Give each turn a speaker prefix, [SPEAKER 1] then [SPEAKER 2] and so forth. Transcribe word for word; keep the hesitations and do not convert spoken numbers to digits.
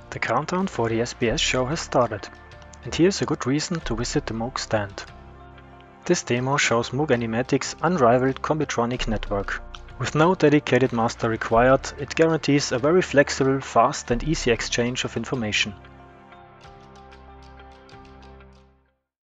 [SPEAKER 1] The countdown for the S B S show has started, and here's a good reason to visit the Moog stand. This demo shows Moog Animatic's unrivaled Combitronic network. With no dedicated master required, it guarantees a very flexible, fast and easy exchange of information.